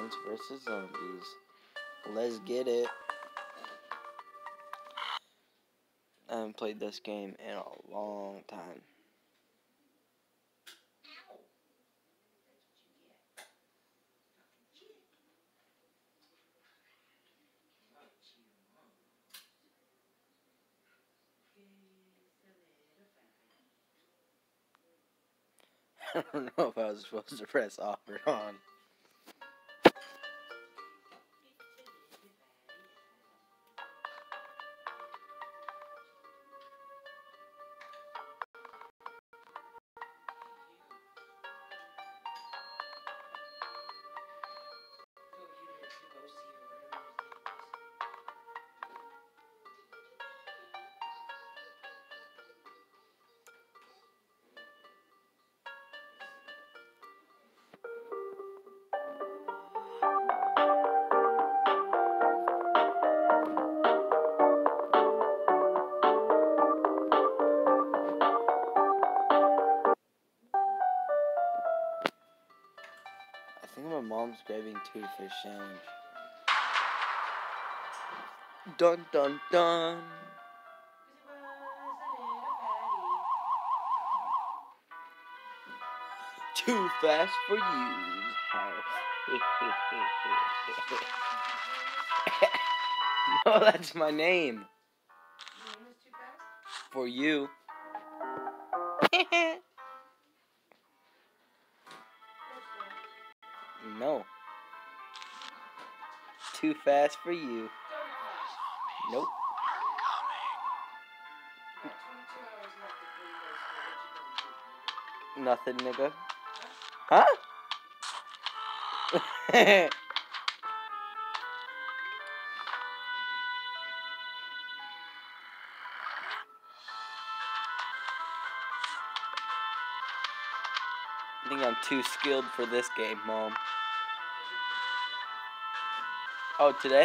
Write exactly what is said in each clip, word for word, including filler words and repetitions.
Plants versus. Zombies. Let's get it. I haven't played this game in a long time. I don't know if I was supposed to press off or on. I think my mom's grabbing two fish challenge. Dun dun dun. Too fast for you. No, that's my name. For you. No. Too fast for you. Nope. Nothing, nigga. Huh? I think I'm too skilled for this game, Mom. Oh, today?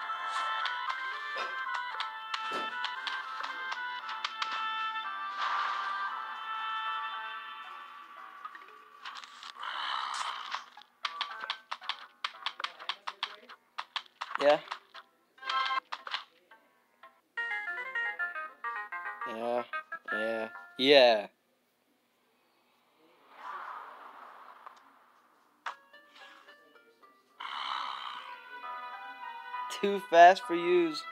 Yeah. Yeah. Yeah. Yeah. Too fast for yous.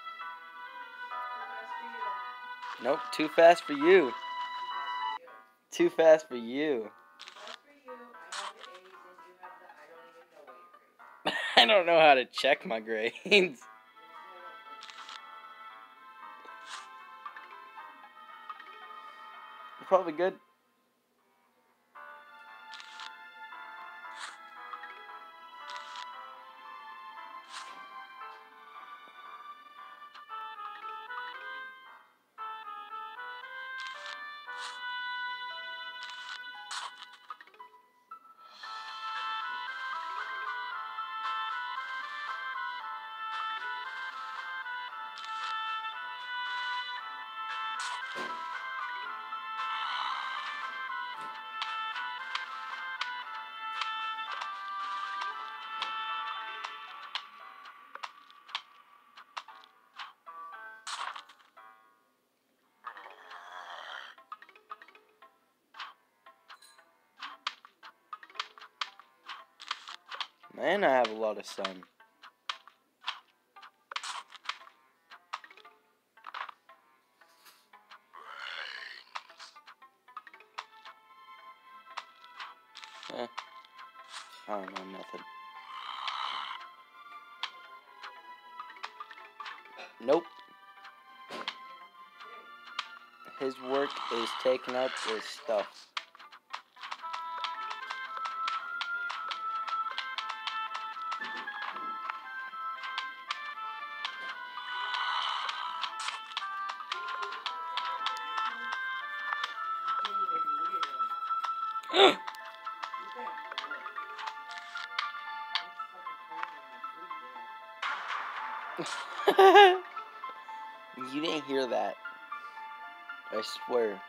Nope, too fast for you. Too fast for you. I don't know how to check my grades. You're probably good. Man, I have a lot of sun. Eh, I don't know nothing. Nope. His work is taking up his stuff. You didn't hear that. I swear.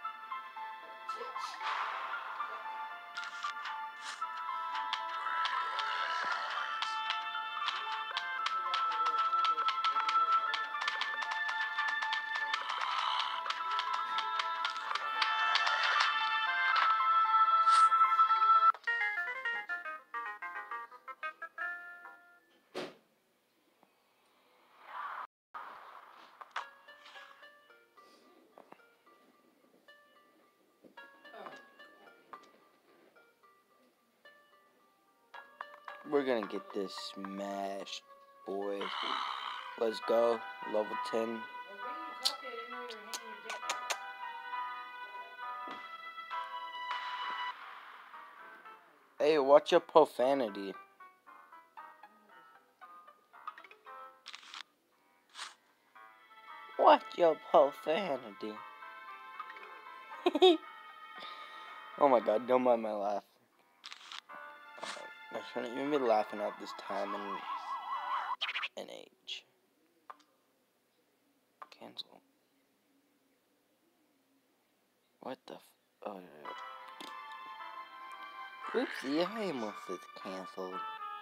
We're gonna get this smashed, boys. Let's go. Level ten. Hey, watch your profanity. Watch your profanity. Oh my god, don't mind my laugh. I shouldn't even be laughing at this time and, and age. Cancel. What the f- oh yeah. Oopsie, I almost said canceled.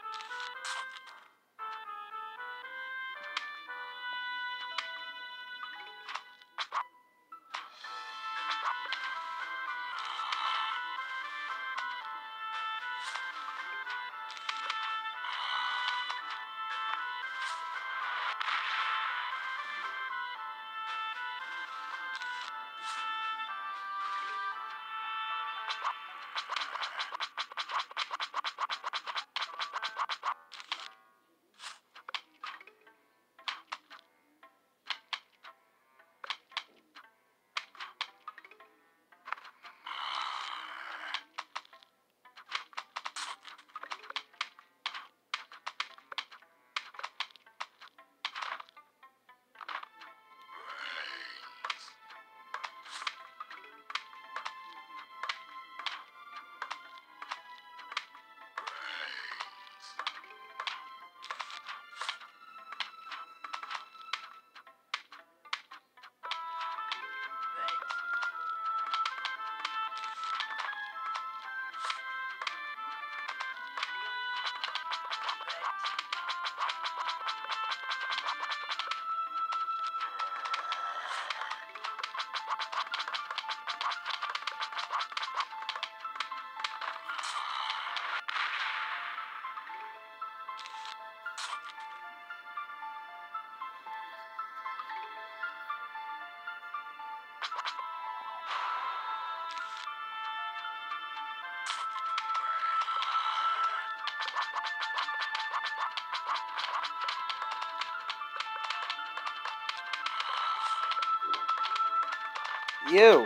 You.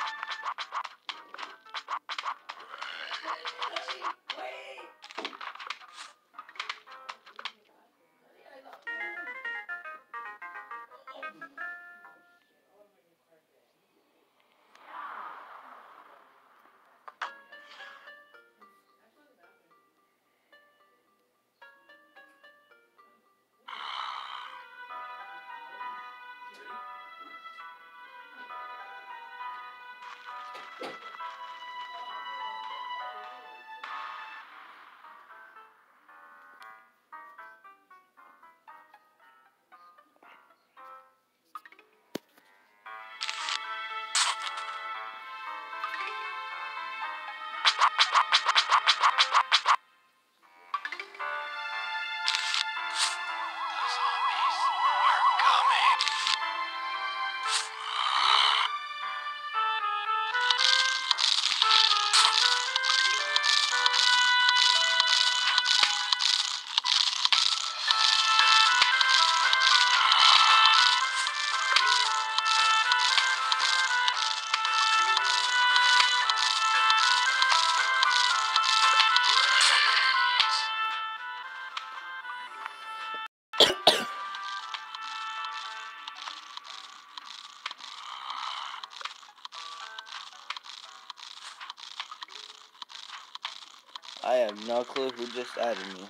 I have no clue who just added me.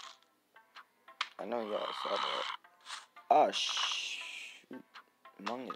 I know y'all saw that. Oh, shh. Among Us.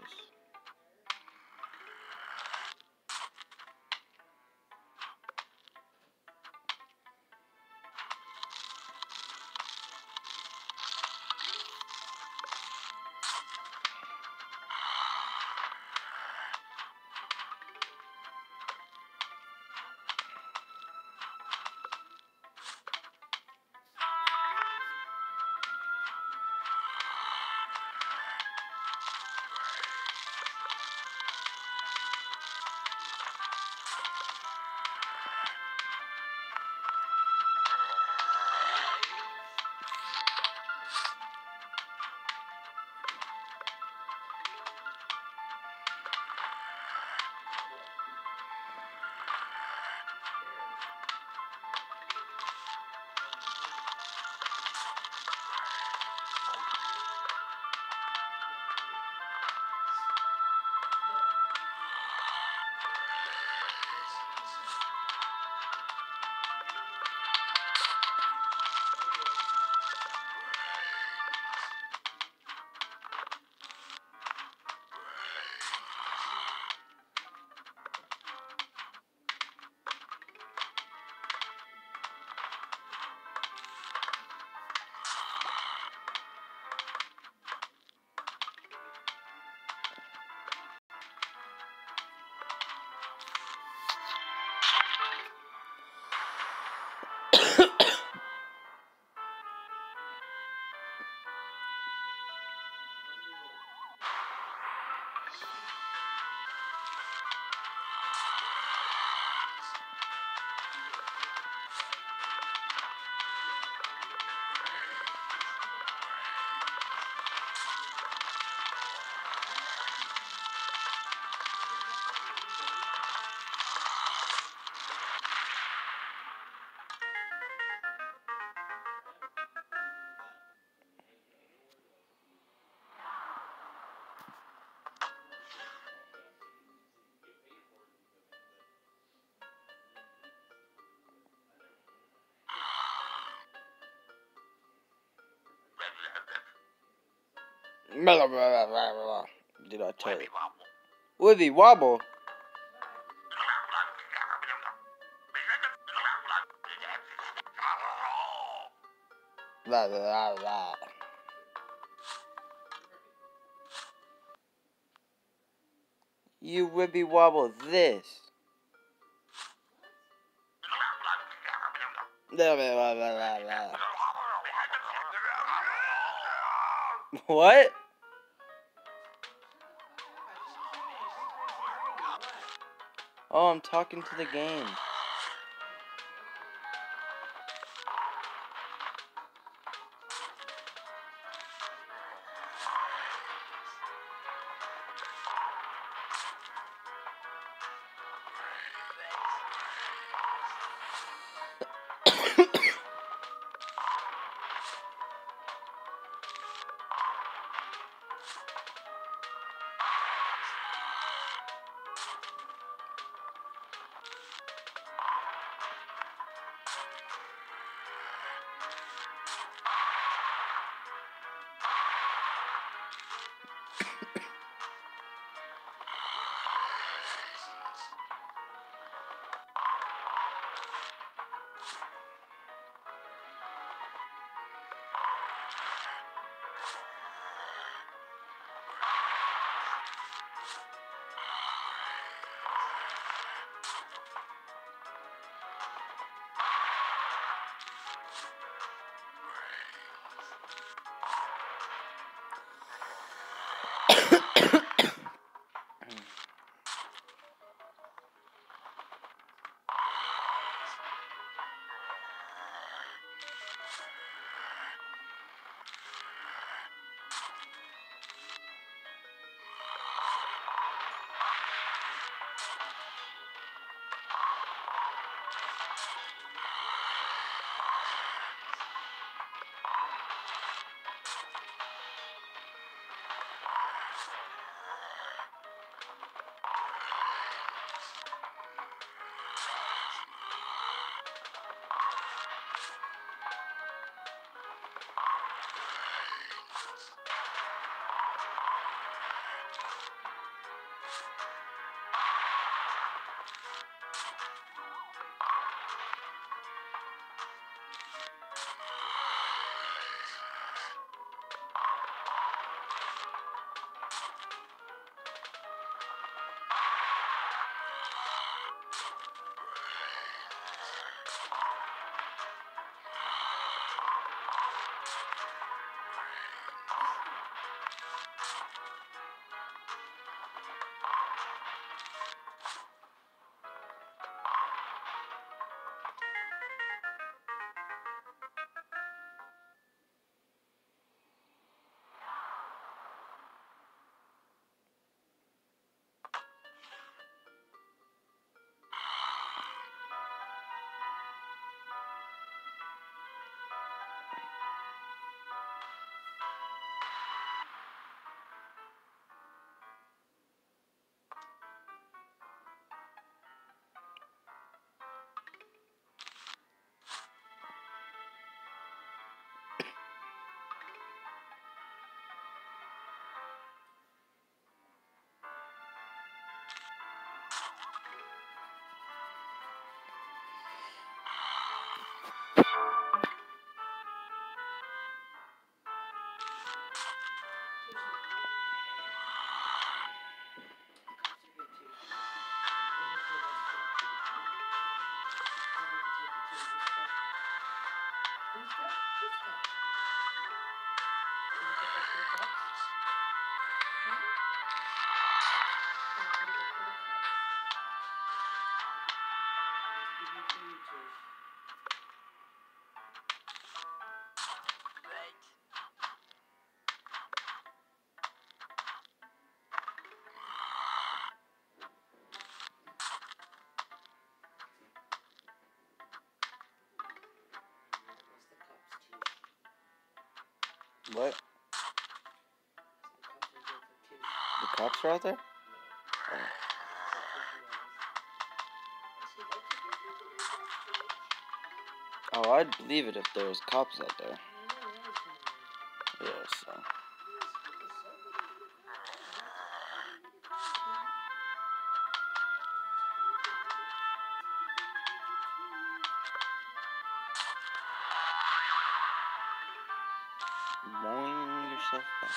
Blah, blah, blah, blah, blah. Did I tell you? Wibby wobble. Blah, blah, blah, blah. You wibby wobble this. Blah, blah, blah, blah, blah, blah. What? Oh, I'm talking to the game. What? The cops are out there? Oh, oh I'd believe it if there was cops out there. Yeah, so. Boing yourself back.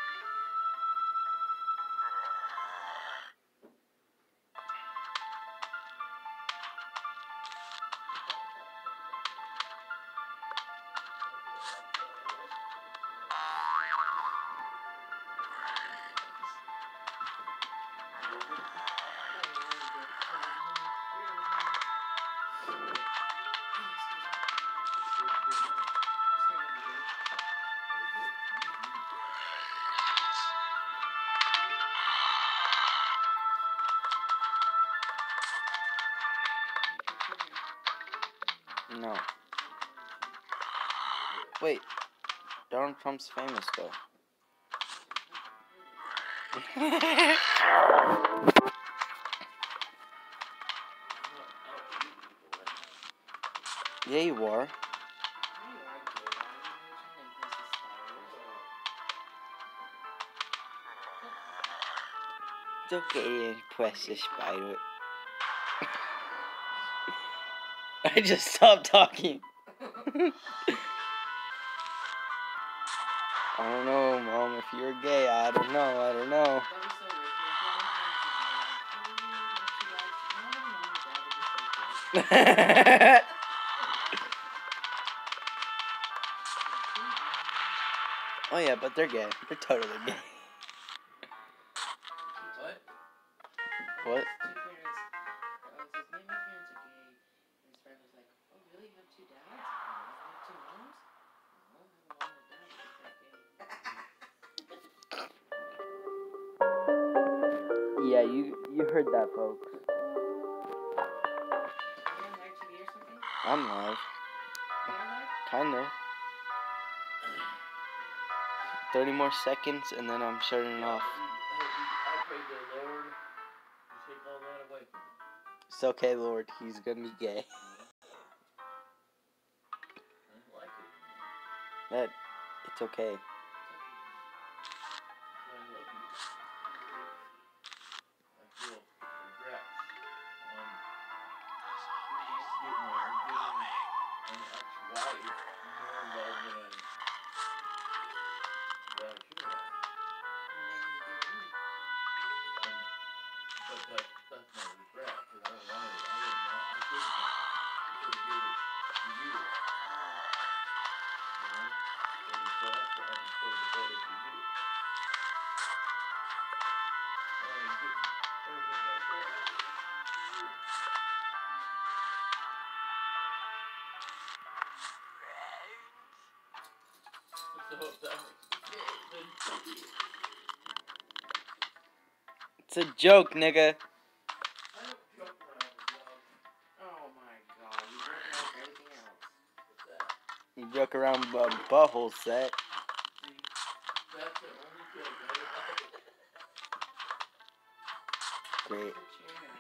No. Wait, Donald Trump's famous though. Yeah, you are. It's okay to impress the spider. I just stopped talking. I don't know, Mom. If you're gay, I don't know. I don't know. Oh yeah, but they're gay. They're totally gay. What? What? Yeah, you you heard that, folks. I'm live. Kinda. Thirty more seconds, and then I'm shutting it off. I pray the Lord to take all that away from me. It's okay, Lord. He's gonna be gay. I don't like it. That it's okay. I love you. I feel regrets on getting or giving an ex-wife more love than I, than I should have. And, but that, that's my regret, because I wanted it. I didn't want I should have. I should have given it to you. You know? And so that's why I'm so devoted to you. I ain't getting everything else right. So if that makes me gay, then fuck you. It's a joke, nigga. I don't joke around with love. Oh my god, you joke around everything else. What's that? You joke around uh, butthole set. See, that's the only joke I ever had. Great. Put your hand.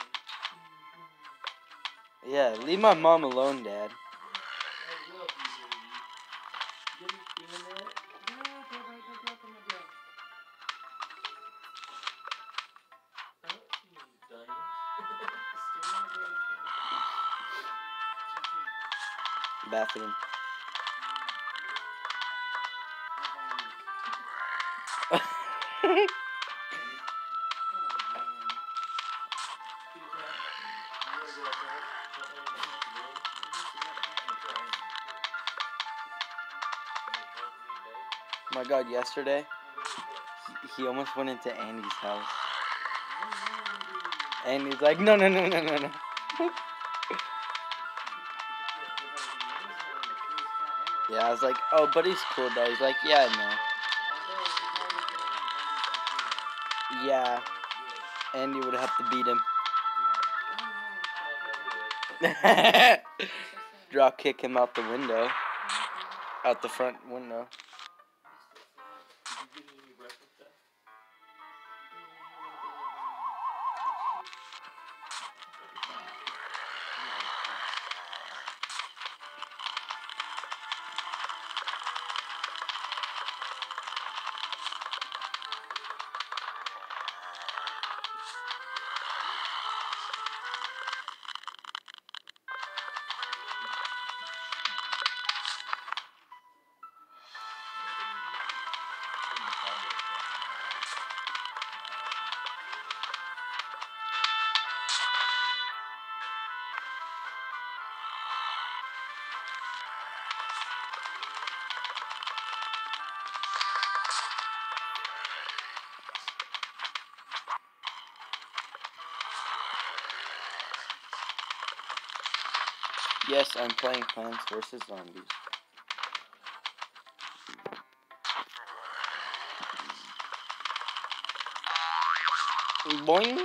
Yeah, leave my mom alone, Dad. I love you, baby. You understand that? No, don't write no joke on my bed. I don't see any diamonds. Still not ready. Bathroom. Oh my god, yesterday, he, he almost went into Andy's house. And he's like, no, no, no, no, no, no. Yeah, I was like, oh, but he's cool though. He's like, yeah, no. Yeah. Andy would have to beat him. Drop kick him out the window. Out the front window. Yes, I'm playing Plants versus Zombies. Boing.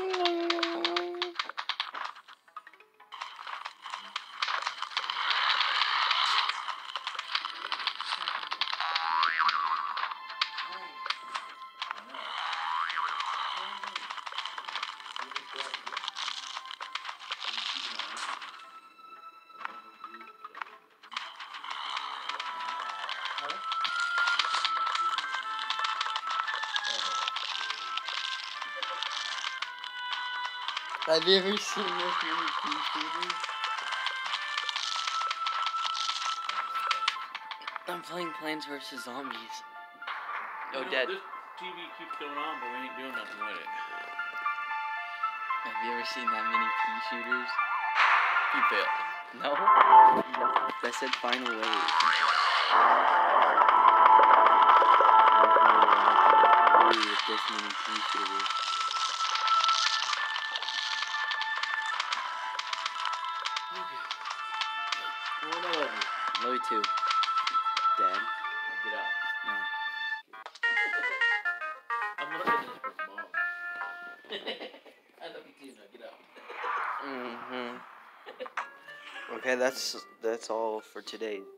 Have you ever seen this many pea shooters? I'm playing Plants versus Zombies. Oh, Oh, you know, Dad. this T V keeps going on, but we ain't doing nothing with it. Have you ever seen that many pea shooters? You failed. No. That said final wave. With this many pea shooters. Okay. Well, I love you. Love you too. Dad. Now get out. No. I'm learning this from Mom. I love you too. Now get out. Mm-hmm. Okay, that's that's all for today.